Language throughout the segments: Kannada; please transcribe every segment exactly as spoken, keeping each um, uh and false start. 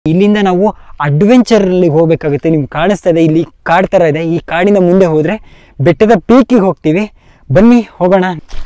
ಇಲ್ಲಿಂದ ನಾವು ಅಡ್ವೆಂಚರಲ್ಲಿ ಹೋಗಬೇಕಾಗುತ್ತೆ. ನಿಮ್ಗೆ ಕಾಣಿಸ್ತಾ ಇದೆ ಇಲ್ಲಿ ಕಾಡು ಥರ ಇದೆ. ಈ ಕಾಡಿನ ಮುಂದೆ ಹೋದರೆ ಬೆಟ್ಟದ ಪೀಕಿಗೆ ಹೋಗ್ತೀವಿ. ಬನ್ನಿ ಹೋಗೋಣ.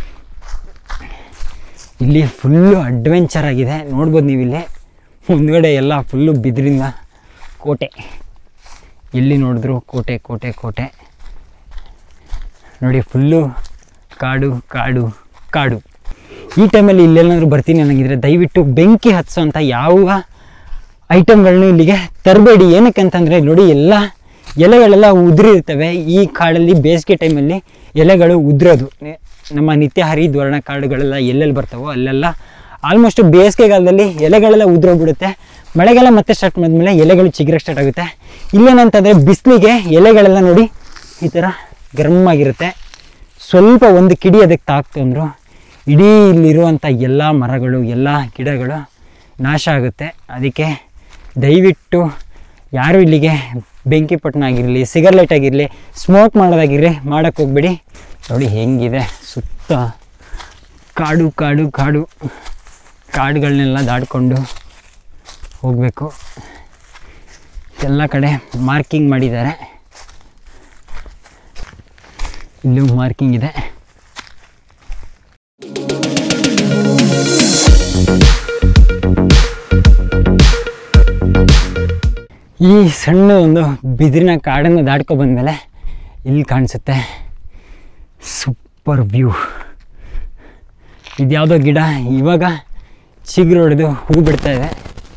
ಇಲ್ಲಿ ಫುಲ್ಲು ಅಡ್ವೆಂಚರ್ ಆಗಿದೆ, ನೋಡ್ಬೋದು ನೀವು. ಇಲ್ಲಿ ಮುಂದ್ಗಡೆ ಎಲ್ಲ ಫುಲ್ಲು ಬಿದಿರಿಂದ ಕೋಟೆ, ಎಲ್ಲಿ ನೋಡಿದ್ರು ಕೋಟೆ ಕೋಟೆ ಕೋಟೆ ನೋಡಿ. ಫುಲ್ಲು ಕಾಡು ಕಾಡು ಕಾಡು. ಈ ಟೈಮಲ್ಲಿ ಇಲ್ಲೆಲ್ಲಾದ್ರೂ ಬರ್ತೀನಿ ಅನ್ನಂಗಿದ್ರೆ ದಯವಿಟ್ಟು ಬೆಂಕಿ ಹತ್ಸೋ ಅಂತ ಯಾವ ಐಟಮ್ಗಳನ್ನೂ ಇಲ್ಲಿಗೆ ತರಬೇಡಿ. ಏನಕ್ಕೆ ಅಂತಂದರೆ ನೋಡಿ, ಎಲ್ಲ ಎಲೆಗಳೆಲ್ಲ ಉದುರಿರ್ತವೆ. ಈ ಕಾಡಲ್ಲಿ ಬೇಸಿಗೆ ಟೈಮಲ್ಲಿ ಎಲೆಗಳು ಉದುರೋದು. ನಮ್ಮ ನಿತ್ಯ ಹರಿದ್ವರ್ಣ ಕಾಡುಗಳೆಲ್ಲ ಎಲ್ಲೆಲ್ಲಿ ಬರ್ತಾವೋ ಅಲ್ಲೆಲ್ಲ ಆಲ್ಮೋಸ್ಟ್ ಬೇಸಿಗೆಗಾಲದಲ್ಲಿ ಎಲೆಗಳೆಲ್ಲ ಉದುರೋಗ್ಬಿಡುತ್ತೆ. ಮಳೆಗಾಲ ಮತ್ತೆ ಸ್ಟಾರ್ಟ್ ಮಾಡಿದ್ಮೇಲೆ ಎಲೆಗಳು ಚಿಗುರಕ್ಕೆ ಸ್ಟಾರ್ಟ್ ಆಗುತ್ತೆ. ಇಲ್ಲೇನಂತಂದರೆ ಬಿಸಿಲಿಗೆ ಎಲೆಗಳೆಲ್ಲ ನೋಡಿ ಈ ಥರ ಗರಮಾಗಿರುತ್ತೆ. ಸ್ವಲ್ಪ ಒಂದು ಕಿಡಿ ಅದಕ್ಕೆ ತಾಕ್ತು ಅಂದರು ಇಡೀ ಇಲ್ಲಿರುವಂಥ ಎಲ್ಲ ಮರಗಳು ಎಲ್ಲ ಗಿಡಗಳು ನಾಶ ಆಗುತ್ತೆ. ಅದಕ್ಕೆ ದಯವಿಟ್ಟು ಯಾರು ಇಲ್ಲಿಗೆ ಬೆಂಕಿ ಪಟ್ಟಣ ಆಗಿರಲಿ, ಸಿಗರ್ಲೈಟ್ ಆಗಿರಲಿ, ಸ್ಮೋಕ್ ಮಾಡೋದಾಗಿರಲಿ ಮಾಡೋಕ್ಕೆ ಹೋಗ್ಬೇಡಿ. ನೋಡಿ ಹೆಂಗಿದೆ ಸುತ್ತ ಕಾಡು ಕಾಡು ಕಾಡು. ಕಾಡುಗಳನ್ನೆಲ್ಲ ದಾಟ್ಕೊಂಡು ಹೋಗಬೇಕು. ಎಲ್ಲ ಕಡೆ ಮಾರ್ಕಿಂಗ್ ಮಾಡಿದ್ದಾರೆ. ಇಲ್ಲೂ ಮಾರ್ಕಿಂಗ್ ಇದೆ. ಈ ಸಣ್ಣ ಒಂದು ಬಿದಿರಿನ ಕಾಡನ್ನು ದಾಟ್ಕೊ ಬಂದಮೇಲೆ ಇಲ್ಲಿ ಕಾಣಿಸುತ್ತೆ ಸೂಪರ್ ವ್ಯೂ. ಇದ್ಯಾವುದೋ ಗಿಡ ಇವಾಗ ಚಿಗುರು ಹೊಡೆದು ಹೂ ಬಿಡ್ತಾ ಇದೆ.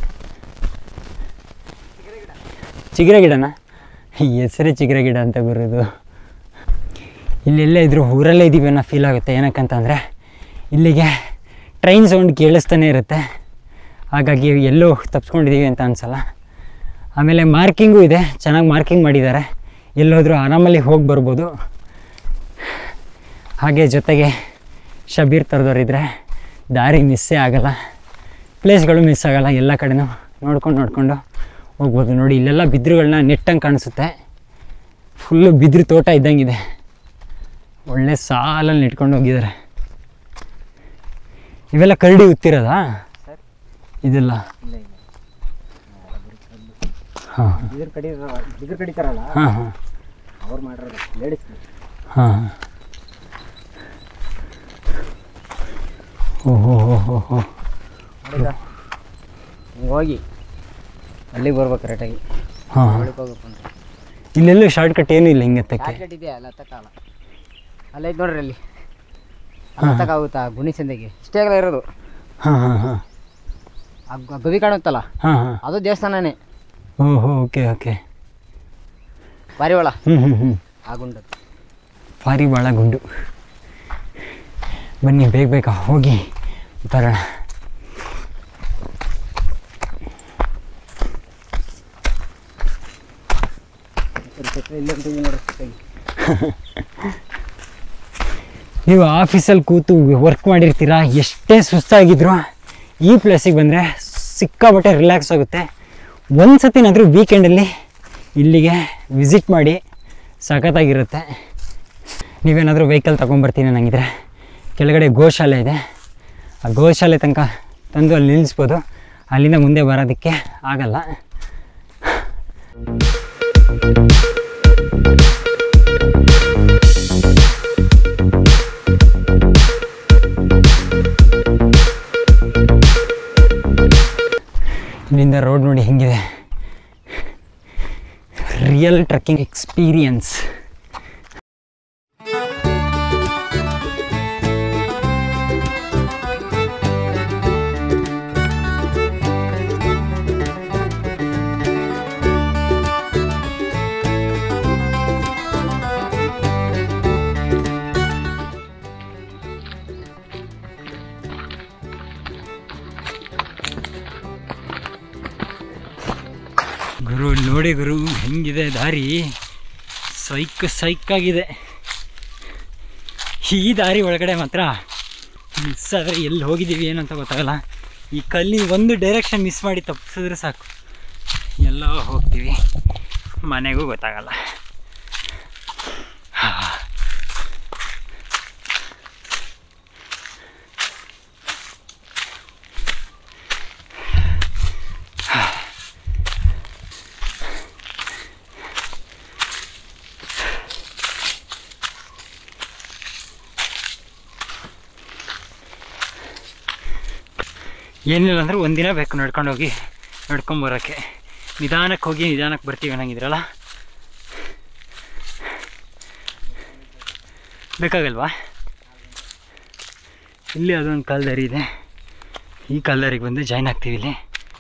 ಚಿಗುರೆ ಗಿಡನ ಹೆಸರೇ ಚಿಗುರೆ ಗಿಡ ಅಂತ ಬರೋದು. ಇಲ್ಲೆಲ್ಲ ಇದ್ರೂ ಊರಲ್ಲೇ ಇದ್ದೀವಿ ಅನ್ನೋ ಫೀಲ್ ಆಗುತ್ತೆ. ಏನಕ್ಕಂತಂದರೆ ಇಲ್ಲಿಗೆ ಟ್ರೈನ್ ಸೌಂಡ್ ಕೇಳಿಸ್ತಾನೆ ಇರುತ್ತೆ. ಹಾಗಾಗಿ ಎಲ್ಲೋ ತಪ್ಪಿಸ್ಕೊಂಡಿದ್ದೀವಿ ಅಂತ ಅನಿಸಲ್ಲ. ಆಮೇಲೆ ಮಾರ್ಕಿಂಗೂ ಇದೆ, ಚೆನ್ನಾಗಿ ಮಾರ್ಕಿಂಗ್ ಮಾಡಿದ್ದಾರೆ. ಎಲ್ಲೋದ್ರೂ ಆರಾಮಲ್ಲಿ ಹೋಗಿ ಬರ್ಬೋದು. ಹಾಗೆ ಜೊತೆಗೆ ಶಬೀರ್ ಥರದವ್ರಿದ್ರೆ ದಾರಿ ಮಿಸ್ಸೇ ಆಗೋಲ್ಲ, ಪ್ಲೇಸ್ಗಳು ಮಿಸ್ ಆಗೋಲ್ಲ. ಎಲ್ಲ ಕಡೆನೂ ನೋಡ್ಕೊಂಡು ನೋಡಿಕೊಂಡು ಹೋಗ್ಬೋದು. ನೋಡಿ ಇಲ್ಲೆಲ್ಲ ಬಿದಿರುಗಳನ್ನ ನೆಟ್ಟಂಗೆ ಕಾಣಿಸುತ್ತೆ. ಫುಲ್ಲು ಬಿದಿರು ತೋಟ ಇದ್ದಂಗಿದೆ. ಒಳ್ಳೆ ಸಾಲಲ್ಲಿ ನೆಟ್ಕೊಂಡು ಹೋಗಿದ್ದಾರೆ. ಇವೆಲ್ಲ ಕರಡಿ ಉತ್ತಿರೋದಾ ಇದೆಲ್ಲ? ಹಾಂ ಹಾಂ ಹಾಂ ಹಾಂ ಓಹೋ ಹೋ ಹೋ ಹೋ ಹೋಗಿ ಅಲ್ಲಿಗೆ ಬರ್ಬೇಕು ಕರೆಕ್ಟಾಗಿ. ಹಾಂ ಇಲ್ಲೆಲ್ಲೂ ಶಾರ್ಟ್ ಕಟ್ ಏನೂ ಇಲ್ಲ. ಹಿಂಗೆ ತಕ್ಕೆ ಇದೆ ಅಲ್ಲ ತಕ್ಕಾಲ ಅಲ್ಲ ಐತೆ ನೋಡ್ರಿ. ಅಲ್ಲಿ ತಕ್ಕಾಗುತ್ತಾ ಗುಣಿ ಸಂದೆಗೆ ಇಷ್ಟೇ ಆಗಲ್ಲ ಇರೋದು. ಹಾಂ ಹಾಂ ಹಾಂ ಆ ಗವಿ ಕಾಣುತ್ತಲ್ಲ, ಹಾಂ ಹಾಂ ಅದು ದೇವಸ್ಥಾನನೇ. ಓಹೋ ಓಕೆ ಓಕೆ. ಪಾರಿವಾಳ ಹ್ಞೂ ಹ್ಞೂ ಹ್ಞೂ ಆ ಗುಂಡು ಪಾರಿವಾಳ ಗುಂಡು. ಬನ್ನಿ ಬೇಗ ಬೇಗ ಹೋಗಿ ಬರೋಣ. ನೀವು ಆಫೀಸಲ್ಲಿ ಕೂತು ವರ್ಕ್ ಮಾಡಿರ್ತೀರ, ಎಷ್ಟೇ ಸುಸ್ತಾಗಿದ್ರು ಈ ಪ್ಲೇಸಿಗೆ ಬಂದರೆ ಸಿಕ್ಕಾಪಟ್ಟೆ ರಿಲ್ಯಾಕ್ಸ್ ಆಗುತ್ತೆ. ಒಂದು ಸತಿನಾದರೂ ವೀಕೆಂಡಲ್ಲಿ ಇಲ್ಲಿಗೆ ವಿಸಿಟ್ ಮಾಡಿ, ಸಖತ್ತಾಗಿರುತ್ತೆ. ನೀವೇನಾದರೂ ವೆಹಿಕಲ್ ತೊಗೊಂಬರ್ತೀನಿ ಅನ್ನಂಗಿದ್ರೆ ಕೆಳಗಡೆ ಗೋಶಾಲೆ ಇದೆ, ಆ ಗೋಶಾಲೆ ತನಕ ತಂದು ಅಲ್ಲಿ ನಿಲ್ಲಿಸ್ಬೋದು. ಅಲ್ಲಿಂದ ಮುಂದೆ ಬರೋದಕ್ಕೆ ಆಗಲ್ಲ. ಇಲ್ಲಿಂದ ರೋಡ್ ನೋಡಿ ಹೆಂಗಿದೆ. Real trekking experience. ಗುರು ನೋಡಿ ಗುರು ಹೆಂಗಿದೆ ದಾರಿ, ಸೈಕ್ ಸೈಕಾಗಿದೆ. ಈ ದಾರಿ ಒಳಗಡೆ ಮಾತ್ರ ಮಿಸ್ ಆದರೆ ಎಲ್ಲಿ ಹೋಗಿದ್ದೀವಿ ಏನಂತ ಗೊತ್ತಾಗಲ್ಲ. ಈ ಕಲ್ಲಿ ಒಂದು ಡೈರೆಕ್ಷನ್ ಮಿಸ್ ಮಾಡಿ ತಪ್ಪಿಸಿದ್ರೆ ಸಾಕು, ಎಲ್ಲೋ ಹೋಗ್ತೀವಿ, ಮನೆಗೂ ಗೊತ್ತಾಗಲ್ಲ. ಏನಿಲ್ಲ ಅಂದರೆ ಒಂದಿನ ಬೇಕು ನಡ್ಕೊಂಡು ಹೋಗಿ ನಡ್ಕೊಂಬರೋಕ್ಕೆ. ನಿಧಾನಕ್ಕೆ ಹೋಗಿ ನಿಧಾನಕ್ಕೆ ಬರ್ತೀವಿ ಅನ್ನಂಗಿದ್ರಲ್ಲ, ಬೇಕಾಗಲ್ವಾ? ಇಲ್ಲಿ ಅದೊಂದು ಕಾಲ್ದಾರಿ ಇದೆ, ಈ ಕಾಲ್ದಾರಿಗೆ ಬಂದು ಜಾಯ್ನ್ ಆಗ್ತೀವಿ ಇಲ್ಲಿ.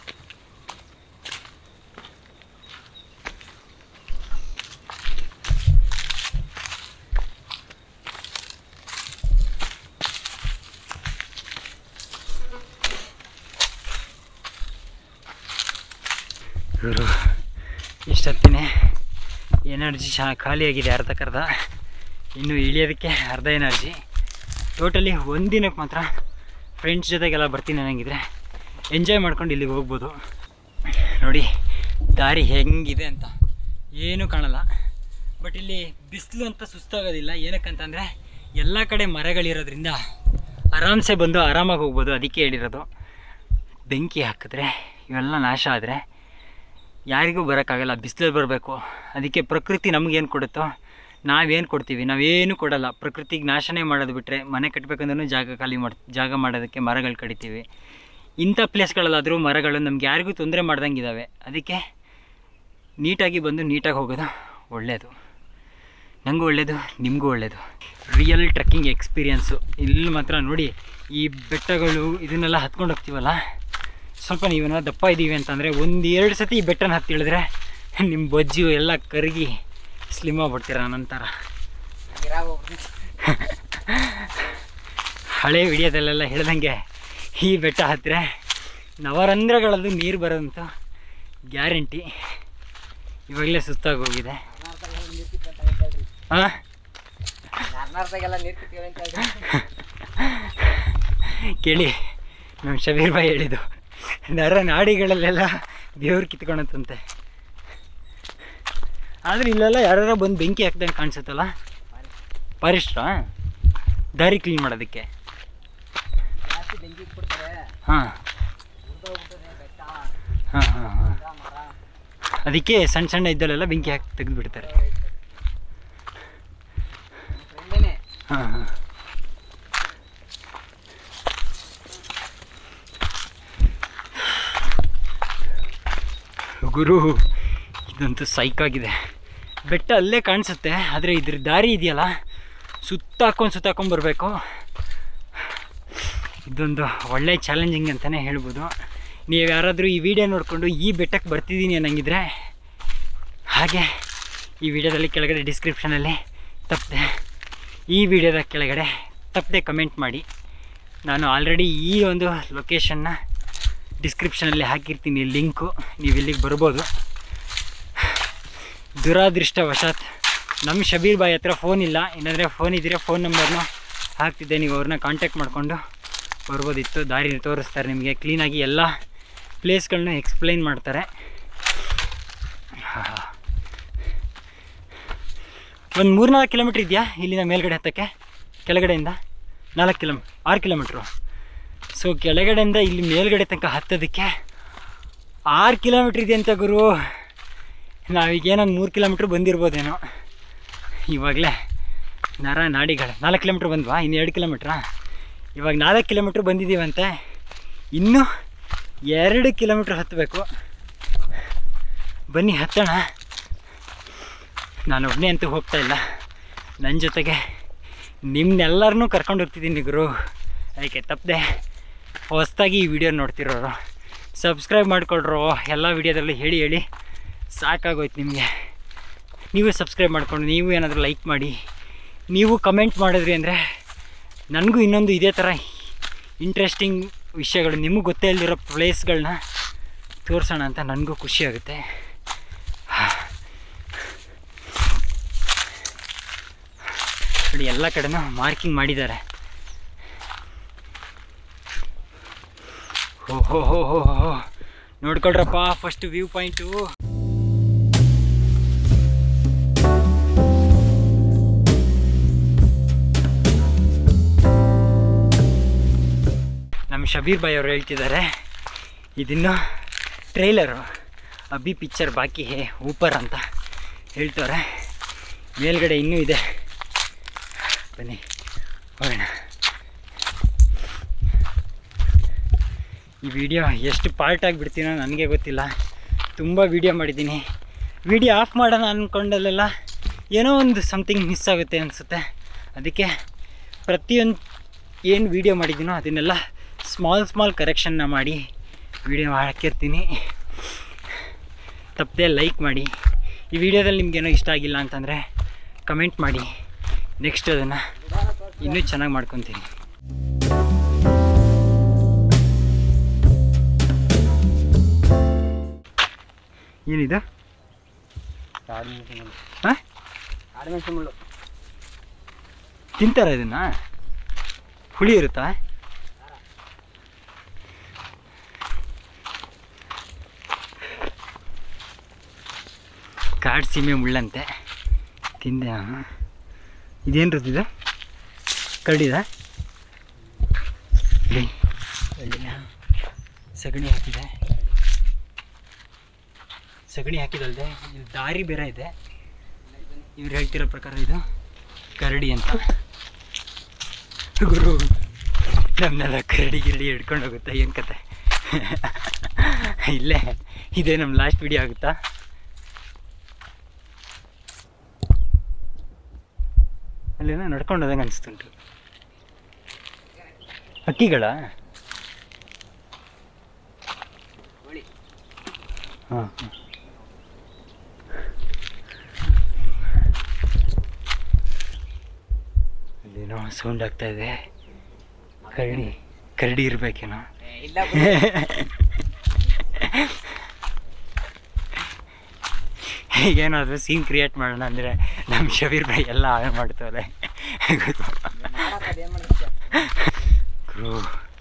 ಇವರು ಇಷ್ಟೊತ್ತಿನೇ ಎನರ್ಜಿ ಚಾ ಖಾಲಿಯಾಗಿದೆ ಅರ್ಧಕ್ಕರ್ಧ, ಇನ್ನು ಇಳಿಯೋದಕ್ಕೆ ಅರ್ಧ ಎನರ್ಜಿ. ಟೋಟಲಿ ಒಂದಿನಕ್ಕೆ ಮಾತ್ರ ಫ್ರೆಂಡ್ಸ್ ಜೊತೆಗೆಲ್ಲ ಬರ್ತೀನಿ ಅನ್ನಂಗಿದ್ರೆ ಎಂಜಾಯ್ ಮಾಡ್ಕೊಂಡು ಇಲ್ಲಿಗೆ ಹೋಗ್ಬೋದು. ನೋಡಿ ದಾರಿ ಹೆಂಗಿದೆ ಅಂತ ಏನೂ ಕಾಣಲ್ಲ, ಬಟ್ ಇಲ್ಲಿ ಬಿಸಿಲು ಅಂತ ಸುಸ್ತಾಗೋದಿಲ್ಲ. ಏನಕ್ಕಂತಂದರೆ ಎಲ್ಲ ಕಡೆ ಮರಗಳಿರೋದ್ರಿಂದ ಆರಾಮ್ಸೆ ಬಂದು ಆರಾಮಾಗಿ ಹೋಗ್ಬೋದು. ಅದಕ್ಕೆ ಹೇಳಿರೋದು, ಬೆಂಕಿ ಹಾಕಿದ್ರೆ ಇವೆಲ್ಲ ನಾಶ ಆದರೆ ಯಾರಿಗೂ ಬರೋಕ್ಕಾಗಲ್ಲ, ಬಿಸಿಲಲ್ಲಿ ಬರಬೇಕು. ಅದಕ್ಕೆ ಪ್ರಕೃತಿ ನಮಗೇನು ಕೊಡುತ್ತೋ ನಾವೇನು ಕೊಡ್ತೀವಿ, ನಾವೇನು ಕೊಡಲ್ಲ. ಪ್ರಕೃತಿಗೆ ನಾಶನೇ ಮಾಡೋದು ಬಿಟ್ಟರೆ, ಮನೆ ಕಟ್ಟಬೇಕಂದ್ರೂ ಜಾಗ ಖಾಲಿ ಮಾಡಿ ಜಾಗ ಮಾಡೋದಕ್ಕೆ ಮರಗಳು ಕಡಿತೀವಿ. ಇಂಥ ಪ್ಲೇಸ್ಗಳಲ್ಲಾದರೂ ಮರಗಳು ನಮ್ಗೆ ಯಾರಿಗೂ ತೊಂದರೆ ಮಾಡ್ದಂಗಿದ್ದಾವೆ. ಅದಕ್ಕೆ ನೀಟಾಗಿ ಬಂದು ನೀಟಾಗಿ ಹೋಗೋದು ಒಳ್ಳೆಯದು. ನನಗೂ ಒಳ್ಳೆಯದು, ನಿಮಗೂ ಒಳ್ಳೆಯದು. ರಿಯಲ್ ಟ್ರೆಕ್ಕಿಂಗ್ ಎಕ್ಸ್ಪೀರಿಯನ್ಸು ಇಲ್ಲಿ ಮಾತ್ರ. ನೋಡಿ ಈ ಬೆಟ್ಟಗಳು ಇದನ್ನೆಲ್ಲ ಹತ್ಕೊಂಡು ಹೋಗ್ತೀವಲ್ಲ, ಸ್ವಲ್ಪ ನೀವೇನೋ ದಪ್ಪ ಇದ್ದೀವಿ ಅಂತಂದರೆ ಒಂದು ಎರಡು ಸತಿ ಈ ಬೆಟ್ಟನ ಹತ್ತಿ ಇಳಿದ್ರೆ ನಿಮ್ಮ ಬೊಜ್ಜು ಎಲ್ಲ ಕರಗಿ ಸ್ಲಿಮ್ ಆಗ್ಬಿಡ್ತೀರ. ನಂತರ ಹಳೆ ವಿಡಿಯೋದಲ್ಲೆಲ್ಲ ಹೇಳ್ದಂಗೆ ಈ ಬೆಟ್ಟ ಹತ್ತಿರ ನವರಂಧ್ರಗಳದ್ದು ನೀರು ಬರೋದಂತೂ ಗ್ಯಾರಂಟಿ. ಇವಾಗಲೇ ಸುಸ್ತಾಗಿ ಹೋಗಿದೆ. ಹಾಂ ಕೇಳಿ ನಮ್ಮ ಶಬೀರ್ ಭಾಯ್ ಹೇಳಿದ್ದು, ನರ ನಾಡಿಗಳಲ್ಲೆಲ್ಲ ಬೆವರು ಕಿತ್ಕೊಳತ್ತಂತೆ. ಆದರೆ ಇಲ್ಲೆಲ್ಲ ಯಾರು ಬಂದು ಬೆಂಕಿ ಹಾಕ್ದಂಗೆ ಕಾಣಿಸುತ್ತಲ್ಲ, ಫಾರೆಸ್ಟ್ರಾ ದಾರಿ ಕ್ಲೀನ್ ಮಾಡೋದಕ್ಕೆ. ಹಾಂ ಹಾಂ ಹಾಂ ಹಾಂ ಅದಕ್ಕೆ ಸಣ್ಣ ಸಣ್ಣ ಇದ್ದಲ್ಲೆಲ್ಲ ಬೆಂಕಿ ಹಾಕಿ ತೆಗೆದುಬಿಡ್ತಾರೆ. ಹಾಂ ಹಾಂ ಗುರು, ಇದಂತೂ ಸೈಕಾಗಿದೆ. ಬೆಟ್ಟ ಅಲ್ಲೇ ಕಾಣಿಸುತ್ತೆ, ಆದರೆ ಇದ್ರ ದಾರಿ ಇದೆಯಲ್ಲ ಸುತ್ತಾಕೊಂಡು ಸುತ್ತಾಕೊಂಡು ಬರಬೇಕು. ಇದೊಂದು ಒಳ್ಳೆ ಚಾಲೆಂಜಿಂಗ್ ಅಂತಲೇ ಹೇಳ್ಬೋದು. ನೀವು ಯಾರಾದರೂ ಈ ವಿಡಿಯೋ ನೋಡಿಕೊಂಡು ಈ ಬೆಟ್ಟಕ್ಕೆ ಬರ್ತಿದ್ದೀನಿ ಅನ್ನಂಗಿದ್ರೆ ಹಾಗೆ ಈ ವಿಡಿಯೋದಲ್ಲಿ ಕೆಳಗಡೆ ಡಿಸ್ಕ್ರಿಪ್ಷನಲ್ಲಿ ತಪ್ಪದೆ ಈ ವಿಡಿಯೋದ ಕೆಳಗಡೆ ತಪ್ಪದೆ ಕಮೆಂಟ್ ಮಾಡಿ. ನಾನು ಆಲ್ರೆಡಿ ಈ ಒಂದು ಲೊಕೇಶನ್ನ ಡಿಸ್ಕ್ರಿಪ್ಷನಲ್ಲಿ ಹಾಕಿರ್ತೀನಿ ಲಿಂಕು, ನೀವು ಇಲ್ಲಿಗೆ ಬರ್ಬೋದು. ದುರಾದೃಷ್ಟವಶಾತ್ ನಮ್ಮ ಶಬೀರ್ ಬಾಯ್ ಹತ್ರ ಫೋನ್ ಇಲ್ಲ, ಏನಾದರೆ ಫೋನ್ ಇದ್ದರೆ ಫೋನ್ ನಂಬರ್ನ ಹಾಕ್ತಿದ್ದೆ, ನೀವು ಅವ್ರನ್ನ ಕಾಂಟ್ಯಾಕ್ಟ್ ಮಾಡಿಕೊಂಡು ಬರ್ಬೋದಿತ್ತು. ದಾರಿ ತೋರಿಸ್ತಾರೆ ನಿಮಗೆ ಕ್ಲೀನಾಗಿ, ಎಲ್ಲ ಪ್ಲೇಸ್ಗಳನ್ನೂ ಎಕ್ಸ್ಪ್ಲೈನ್ ಮಾಡ್ತಾರೆ. ಒಂದು ಮೂರು ನಾಲ್ಕು ಕಿಲೋಮೀಟ್ರ್ ಇದೆಯಾ ಇಲ್ಲಿಂದ ಮೇಲ್ಗಡೆ ಹತ್ತಕ್ಕೆ? ಕೆಳಗಡೆಯಿಂದ ನಾಲ್ಕು ಕಿಲೋಮೀ ಆರು ಕಿಲೋಮೀಟ್ರು. ಸೊ ಕೆಳಗಡೆಯಿಂದ ಇಲ್ಲಿ ಮೇಲ್ಗಡೆ ತನಕ ಹತ್ತೋದಕ್ಕೆ ಆರು ಕಿಲೋಮೀಟ್ರ್ ಇದೆ ಅಂತ ಗುರು. ನಾವೀಗೇನೊಂದು ಮೂರು ಕಿಲೋಮೀಟ್ರ್ ಬಂದಿರ್ಬೋದೇನೋ. ಇವಾಗಲೇ ನರ ನಾಡಿಗಳು ನಾಲ್ಕು ಕಿಲೋಮೀಟ್ರ್ ಬಂದ್ವಾ? ಇನ್ನು ಎರಡು ಕಿಲೋಮೀಟ್ರಾ? ಇವಾಗ ನಾಲ್ಕು ಕಿಲೋಮೀಟ್ರ್ ಬಂದಿದ್ದೀವಂತೆ, ಇನ್ನೂ ಎರಡು ಕಿಲೋಮೀಟ್ರ್ ಹತ್ತಬೇಕು. ಬನ್ನಿ ಹತ್ತೋಣ. ನಾನು ಒಬ್ಬನೇ ಅಂತೂ ಹೋಗ್ತಾ ಇಲ್ಲ, ನನ್ನ ಜೊತೆಗೆ ನಿಮ್ಮನ್ನೆಲ್ಲರನ್ನೂ ಕರ್ಕೊಂಡು ಹೋಗ್ತಿದ್ದೀನಿ ಗುರು. ಅದಕ್ಕೆ ತಪ್ಪದೆ ಹೊಸದಾಗಿ ಈ ವಿಡಿಯೋ ನೋಡ್ತಿರೋರು ಸಬ್ಸ್ಕ್ರೈಬ್ ಮಾಡಿಕೊಳ್ರೋ. ಎಲ್ಲ ವಿಡಿಯೋದಲ್ಲೂ ಹೇಳಿ ಹೇಳಿ ಸಾಕಾಗೋಯ್ತು ನಿಮಗೆ. ನೀವು ಸಬ್ಸ್ಕ್ರೈಬ್ ಮಾಡಿಕೊಂಡು ನೀವು ಏನಾದರೂ ಲೈಕ್ ಮಾಡಿ, ನೀವು ಕಮೆಂಟ್ ಮಾಡಿದ್ರಿ ಅಂದರೆ ನನಗೂ ಇನ್ನೊಂದು ಇದೇ ಥರ ಇಂಟ್ರೆಸ್ಟಿಂಗ್ ವಿಷಯಗಳು, ನಿಮಗೆ ಗೊತ್ತೇ ಇಲ್ದಿರೋ ಪ್ಲೇಸ್ಗಳನ್ನ ತೋರಿಸೋಣ ಅಂತ ನನಗೂ ಖುಷಿಯಾಗುತ್ತೆ. ನೋಡಿ ಎಲ್ಲ ಕಡೆನೂ ಮಾರ್ಕಿಂಗ್ ಮಾಡಿದ್ದಾರೆ. ಓ ಹೋ ಹೋ ಹೋ ಹೋ ನೋಡ್ಕೊಳ್ರಪ್ಪ ಫಸ್ಟ್ ವ್ಯೂ ಪಾಯಿಂಟು. ನಮ್ಮ ಶಬೀರ್ ಭಾಯ್ ಅವರು ಹೇಳ್ತಿದ್ದಾರೆ ಇದಿನ್ನು ಟ್ರೈಲರು, ಅಭಿ ಪಿಕ್ಚರ್ ಬಾಕಿ ಹೇ ಊಪರ್ ಅಂತ ಹೇಳ್ತವ್ರೆ. ಮೇಲ್ಗಡೆ ಇನ್ನೂ ಇದೆ, ಬನ್ನಿ ಹೋಗೋಣ. ಈ ವಿಡಿಯೋ ಎಷ್ಟು ಪಾರ್ಟ್ ಆಗಿಬಿಡ್ತೀನೋ ನನಗೆ ಗೊತ್ತಿಲ್ಲ. ತುಂಬ ವೀಡಿಯೋ ಮಾಡಿದ್ದೀನಿ. ವಿಡಿಯೋ ಆಫ್ ಮಾಡೋಣ ಅಂದ್ಕೊಂಡಲ್ಲೆಲ್ಲ ಏನೋ ಒಂದು ಸಮಥಿಂಗ್ ಮಿಸ್ ಆಗುತ್ತೆ ಅನಿಸುತ್ತೆ. ಅದಕ್ಕೆ ಪ್ರತಿಯೊಂದು ಏನು ವೀಡಿಯೋ ಮಾಡಿದ್ದೀನೋ ಅದನ್ನೆಲ್ಲ ಸ್ಮಾಲ್ ಸ್ಮಾಲ್ ಕರೆಕ್ಷನ್ನ ಮಾಡಿ ವಿಡಿಯೋ ಹಾಕಿರ್ತೀನಿ. ತಪ್ಪದೆ ಲೈಕ್ ಮಾಡಿ. ಈ ವಿಡಿಯೋದಲ್ಲಿ ನಿಮಗೇನೋ ಇಷ್ಟ ಆಗಿಲ್ಲ ಅಂತಂದರೆ ಕಮೆಂಟ್ ಮಾಡಿ. ನೆಕ್ಸ್ಟ್ ಅದನ್ನು ಇನ್ನೂ ಚೆನ್ನಾಗಿ ಮಾಡ್ಕೊತೀನಿ. ಏನಿದು? ಹಾಂ, ಕಾಡುಮೆಣಸು ಮುಳ್ಳು ತಿಂತಾರ ಇದನ್ನು? ಹುಳಿ ಇರುತ್ತಾ? ಕಾಡು ಸೀಮೆ ಮುಳ್ಳಂತೆ ತಿಂದೆ ನಾನು. ಇದೇನು ರುದ್ದಿದೆ? ಕರಡಿದ? ಸಗಣಿ ಹಾಕಿದೆ. ಸಗಣಿ ಹಾಕಿದಲ್ದೆ ಇದು ದಾರಿ ಬೇರೆ ಇದೆ. ಇವ್ರು ಹೇಳ್ತಿರೋ ಪ್ರಕಾರ ಇದು ಕರಡಿ ಅಂತ. ಗುರು ನಮ್ಮನ್ನೆಲ್ಲ ಕರಡಿ ಗಿರಡಿ ಹಿಡ್ಕೊಂಡು ಹೋಗುತ್ತಾ ಏನು ಕತೆ? ಇಲ್ಲೇ ಇದೇ ನಮ್ಮ ಲಾಸ್ಟ್ ವಿಡಿಯೋ ಆಗುತ್ತಾ? ಅಲ್ಲೇನೋ ನಡ್ಕೊಂಡು ಹೋದಂಗೆ ಅನಿಸ್ತುಂಟು. ಹಕ್ಕಿಗಳ? ಹಾಂ, ಅಲ್ಲೇನೋ ಸೌಂಡ್ ಆಗ್ತಾ ಇದೆ. ಕರಡಿ ಕರಡಿ ಇರ್ಬೇಕೇನೋ. ಈಗೇನಾದರೂ ಸೀನ್ ಕ್ರಿಯೇಟ್ ಮಾಡೋಣ ಅಂದರೆ ನಮ್ಮ ಶಬೀರ್ ಭಾಯ್ ಎಲ್ಲ ಹಾಳು ಮಾಡ್ತವ್ರೆ. ಗುರು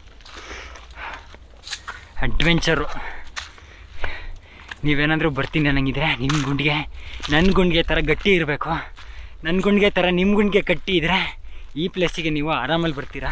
ಅಡ್ವೆಂಚರು. ನೀವೇನಾದರೂ ಬರ್ತೀನಿ ಅನ್ನಂಗಿದ್ರೆ ನಿಮ್ಮ ಗುಂಡಿಗೆ ನನ್ನ ಗುಂಡಿಗೆ ಥರ ಗಟ್ಟಿ ಇರಬೇಕು. ನನ್ನ ಗುಂಡಿಗೆ ಥರ ನಿಮ್ಮ ಗುಂಡಿಗೆ ಗಟ್ಟಿ ಇದ್ದರೆ ಈ ಪ್ಲೇಸಿಗೆ ನೀವು ಆರಾಮಲ್ಲಿ ಬರ್ತೀರಾ.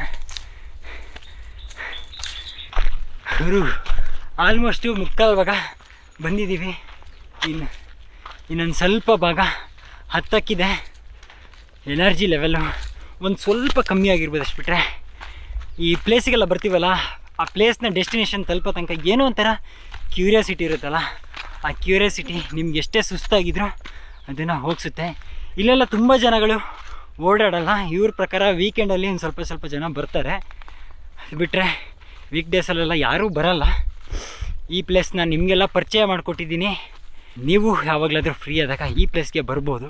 ಗುರು ಆಲ್ಮೋಸ್ಟು ಮುಕ್ಕಾಲು ಭಾಗ ಬಂದಿದ್ದೀವಿ. ಇನ್ನು ಇನ್ನೊಂದು ಸ್ವಲ್ಪ ಭಾಗ ಹತ್ತಕ್ಕಿದೆ. ಎನರ್ಜಿ ಲೆವೆಲ್ಲು ಒಂದು ಸ್ವಲ್ಪ ಕಮ್ಮಿ ಆಗಿರ್ಬೋದು. ಅಷ್ಟು ಬಿಟ್ಟರೆ ಈ ಪ್ಲೇಸಿಗೆಲ್ಲ ಬರ್ತೀವಲ್ಲ, ಆ ಪ್ಲೇಸ್ನ ಡೆಸ್ಟಿನೇಷನ್ ತಲುಪೋ ತನಕ ಏನೋ ಒಂಥರ ಕ್ಯೂರಿಯಾಸಿಟಿ ಇರುತ್ತಲ್ಲ, ಆ ಕ್ಯೂರಿಯಾಸಿಟಿ ನಿಮ್ಗೆ ಎಷ್ಟೇ ಸುಸ್ತಾಗಿದ್ರೂ ಅದನ್ನು ಹೋಗಿಸುತ್ತೆ. ಇಲ್ಲೆಲ್ಲ ತುಂಬ ಜನಗಳು ಓಡಾಡಲ್ಲ. ಇವ್ರ ಪ್ರಕಾರ ವೀಕೆಂಡಲ್ಲಿ ಒಂದು ಸ್ವಲ್ಪ ಸ್ವಲ್ಪ ಜನ ಬರ್ತಾರೆ. ಅದು ಬಿಟ್ಟರೆ ವೀಕ್ ಡೇಸಲ್ಲೆಲ್ಲ ಯಾರೂ ಬರಲ್ಲ. ಈ ಪ್ಲೇಸ್ನ ನಿಮಗೆಲ್ಲ ಪರಿಚಯ ಮಾಡಿಕೊಟ್ಟಿದ್ದೀನಿ. ನೀವು ಯಾವಾಗಲಾದರೂ ಫ್ರೀ ಆದಾಗ ಈ ಪ್ಲೇಸ್ಗೆ ಬರ್ಬೋದು.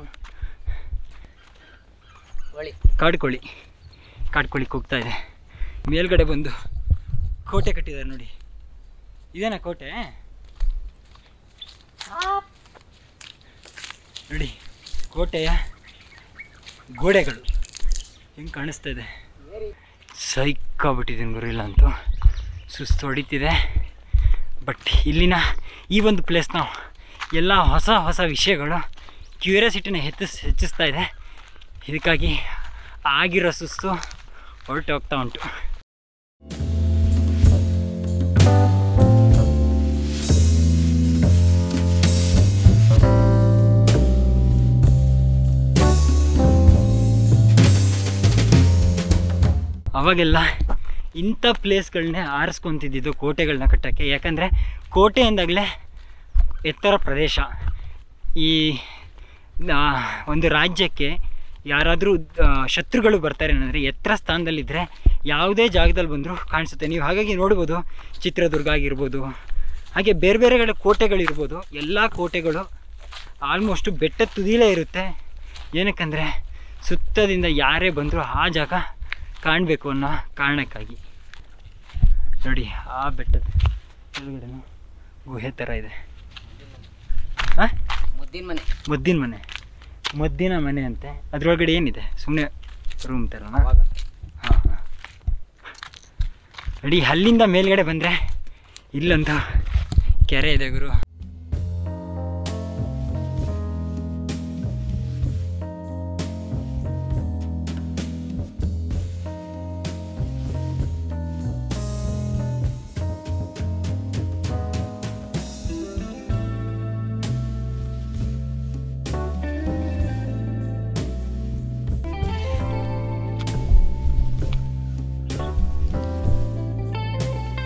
ಕಾಡ್ಕೋಳಿ ಕಾಡ್ಕೋಳಿಗೆ ಹೋಗ್ತಾ ಇದೆ. ಮೇಲ್ಗಡೆ ಬಂದು ಕೋಟೆ ಕಟ್ಟಿದ್ದಾರೆ ನೋಡಿ. ಇದೇನಾ ಕೋಟೆ? ನೋಡಿ ಕೋಟೆಯ ಗೋಡೆಗಳು ಹೆಂಗೆ ಕಾಣಿಸ್ತಾ ಇದೆ. ಸೈಕಾಗ್ಬಿಟ್ಟಿದ್ದೀನಿ ಗುರು. ಇಲ್ಲ ಅಂತೂ ಸುಸ್ತು ಹೊಡಿತಿದೆ. ಬಟ್ ಇಲ್ಲಿನ ಈ ಒಂದು ಪ್ಲೇಸ್ನ ಎಲ್ಲ ಹೊಸ ಹೊಸ ವಿಷಯಗಳು ಕ್ಯೂರಿಯಾಸಿಟಿನ ಹೆಚ್ಚಿಸ್ ಹೆಚ್ಚಿಸ್ತಾ ಇದೆ. ಇದಕ್ಕಾಗಿ ಆಗಿರೋ ಸುಸ್ತು ಹೊರಟು ಹೋಗ್ತಾ ಉಂಟು. ಅವಾಗೆಲ್ಲ ಇಂಥ ಪ್ಲೇಸ್ಗಳನ್ನೇ ಆರಿಸ್ಕೊತಿದ್ದಿದ್ದು ಕೋಟೆಗಳನ್ನ ಕಟ್ಟೋಕ್ಕೆ. ಯಾಕಂದರೆ ಕೋಟೆ ಅಂದಾಗಲೇ ಎತ್ತರ ಪ್ರದೇಶ. ಈ ಒಂದು ರಾಜ್ಯಕ್ಕೆ ಯಾರಾದರೂ ಶತ್ರುಗಳು ಬರ್ತಾರೆ ಅಂದರೆ ಎತ್ತರ ಸ್ಥಾನದಲ್ಲಿದ್ದರೆ ಯಾವುದೇ ಜಾಗದಲ್ಲಿ ಬಂದರೂ ಕಾಣಿಸುತ್ತೆ. ನೀವು ಹಾಗಾಗಿ ನೋಡ್ಬೋದು, ಚಿತ್ರದುರ್ಗ ಆಗಿರ್ಬೋದು, ಹಾಗೆ ಬೇರೆ ಬೇರೆಗಳ ಕೋಟೆಗಳಿರ್ಬೋದು. ಎಲ್ಲ ಕೋಟೆಗಳು ಆಲ್ಮೋಸ್ಟು ಬೆಟ್ಟದ ತುದಿಲೇ ಇರುತ್ತೆ. ಏನಕ್ಕಂದರೆ ಸುತ್ತದಿಂದ ಯಾರೇ ಬಂದರೂ ಆ ಜಾಗ ಕಾಣಬೇಕು ಅನ್ನೋ ಕಾರಣಕ್ಕಾಗಿ. ನೋಡಿ ಆ ಬೆಟ್ಟದ ಕೆಳಗಡೆನೂ ಗುಹೆ ಥರ ಇದೆ. ಹಾಂ, ಮುದ್ದಿನ ಮನೆ ಮುದ್ದಿನ ಮನೆ ಮುದ್ದಿನ ಮನೆ ಅಂತೆ. ಅದರೊಳಗಡೆ ಏನಿದೆ? ಸುಮ್ಮನೆ ರೂಮ್ ಥರನಾ? ಅವಾಗ ಹಾಂ ಹಾಂ. ನೋಡಿ ಅಲ್ಲಿಂದ ಮೇಲ್ಗಡೆ ಬಂದರೆ ಇಲ್ಲೊಂದು ಕೆರೆ ಇದೆ ಗುರು.